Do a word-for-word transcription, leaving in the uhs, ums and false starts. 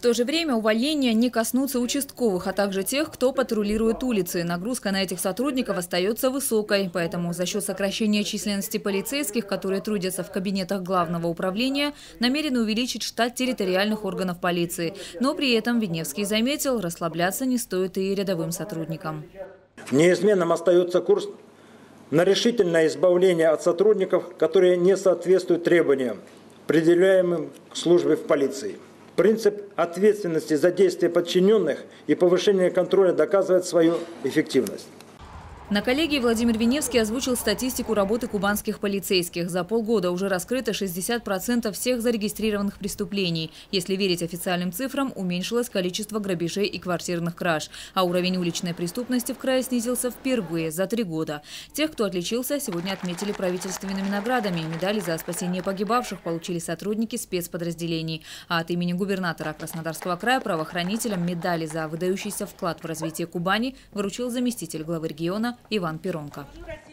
то же время увольнения не коснутся участковых, а также тех, кто патрулирует улицы. Нагрузка на этих сотрудников остается высокой. Поэтому за счет сокращения численности полицейских, которые трудятся в кабинетах главного управления, намерены увеличить штат территориальных органов полиции. Но при этом Виневский заметил, расслабляться не стоит и рядовым сотрудникам. Неизменным остается курс на решительное избавление от сотрудников, которые не соответствуют требованиям, определяемым к службе в полиции. Принцип ответственности за действия подчиненных и повышение контроля доказывает свою эффективность. На коллегии Владимир Виневский озвучил статистику работы кубанских полицейских. За полгода уже раскрыто шестьдесят процентов всех зарегистрированных преступлений. Если верить официальным цифрам, уменьшилось количество грабежей и квартирных краж. А уровень уличной преступности в крае снизился впервые за три года. Тех, кто отличился, сегодня отметили правительственными наградами. Медали за спасение погибавших получили сотрудники спецподразделений. А от имени губернатора Краснодарского края правоохранителям медали за выдающийся вклад в развитие Кубани вручил заместитель главы региона Иван Перонко.